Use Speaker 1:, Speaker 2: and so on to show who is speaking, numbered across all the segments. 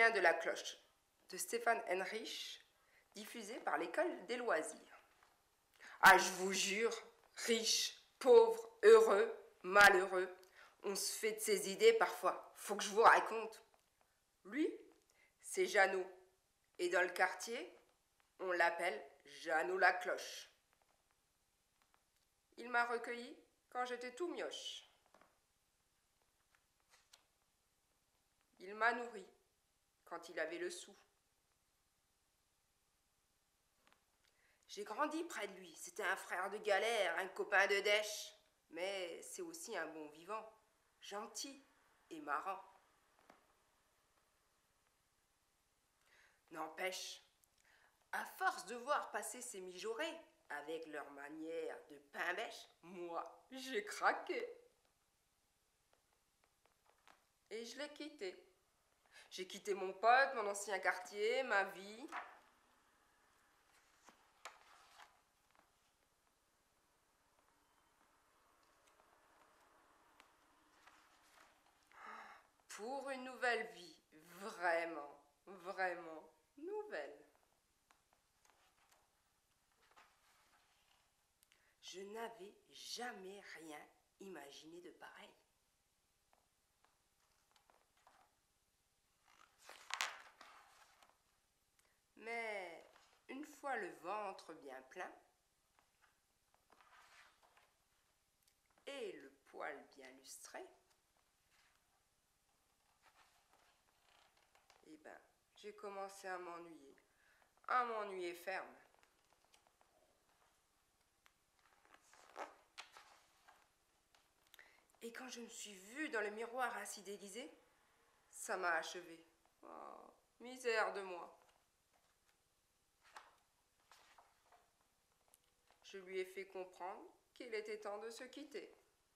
Speaker 1: vient de La Cloche de Stéphane Henrich, diffusé par l'École des loisirs. Ah, je vous jure, riche, pauvre, heureux, malheureux, on se fait de ses idées parfois. Faut que je vous raconte. Lui, c'est Jeannot. Et dans le quartier, on l'appelle Jeannot la Cloche. Il m'a recueilli quand j'étais tout mioche. Il m'a nourri quand il avait le sou. J'ai grandi près de lui. C'était un frère de galère, un copain de dèche. Mais c'est aussi un bon vivant, gentil et marrant. N'empêche, à force de voir passer ces mijaurés avec leur manière de pain-bêche, moi, j'ai craqué. Et je l'ai quitté. J'ai quitté mon pote, mon ancien quartier, ma vie. Pour une nouvelle vie, vraiment, vraiment nouvelle. Je n'avais jamais rien imaginé de pareil. Mais une fois le ventre bien plein et le poil bien lustré, eh ben, j'ai commencé à m'ennuyer ferme. Et quand je me suis vue dans le miroir ainsi déguisée, ça m'a achevée. Oh, misère de moi. Je lui ai fait comprendre qu'il était temps de se quitter.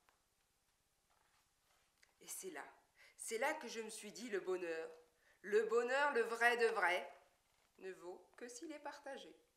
Speaker 1: Et c'est là que je me suis dit le bonheur, le vrai de vrai, ne vaut que s'il est partagé.